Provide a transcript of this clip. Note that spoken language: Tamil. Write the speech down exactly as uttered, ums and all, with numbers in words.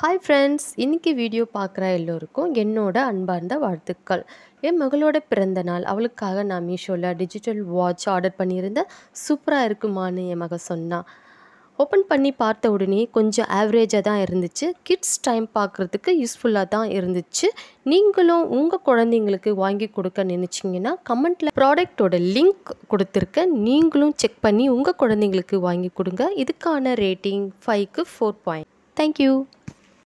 ஹாய் ஃப்ரெண்ட்ஸ், இன்னைக்கு வீடியோ பார்க்குற எல்லோருக்கும் என்னோட அன்பார்ந்த வாழ்த்துக்கள். என் மகளோட பிறந்த நாள். அவளுக்காக நான் மீஷோவில் டிஜிட்டல் வாட்ச் ஆர்டர் பண்ணியிருந்தேன். சூப்பராக இருக்குமான்னு என் மக சொன்னா. ஓப்பன் பண்ணி பார்த்த உடனே கொஞ்சம் ஆவரேஜாக தான் இருந்துச்சு. கிட்ஸ் டைம் பார்க்குறதுக்கு யூஸ்ஃபுல்லாக தான் இருந்துச்சு. நீங்களும் உங்கள் குழந்தைங்களுக்கு வாங்கி கொடுக்க நினச்சிங்கன்னா கமெண்ட்டில் ப்ராடக்டோட லிங்க் கொடுத்துருக்கேன். நீங்களும் செக் பண்ணி உங்கள் குழந்தைங்களுக்கு வாங்கி கொடுங்க. இதுக்கான ரேட்டிங் ஃபைவ்க்கு ஃபோர் பாயிண்ட். தேங்க்யூ.